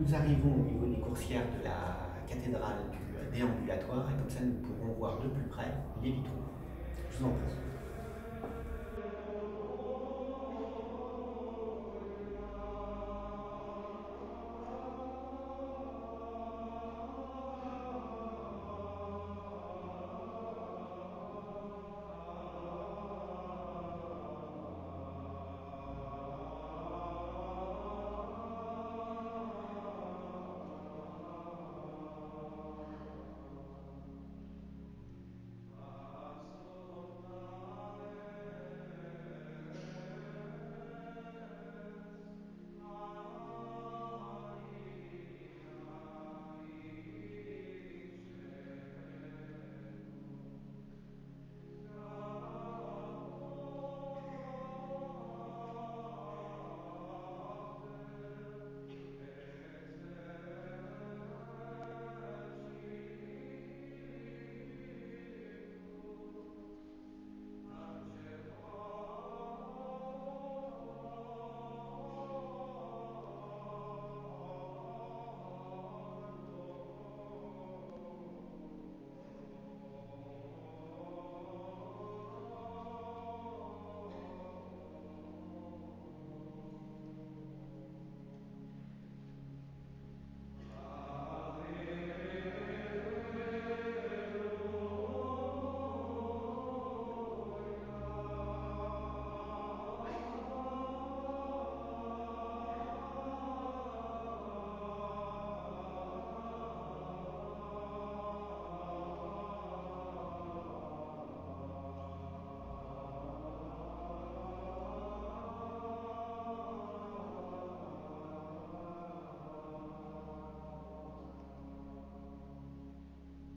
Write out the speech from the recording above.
Nous arrivons au niveau des coursières de la cathédrale du déambulatoire et comme ça nous pourrons voir de plus près les vitraux. Je vous en prie.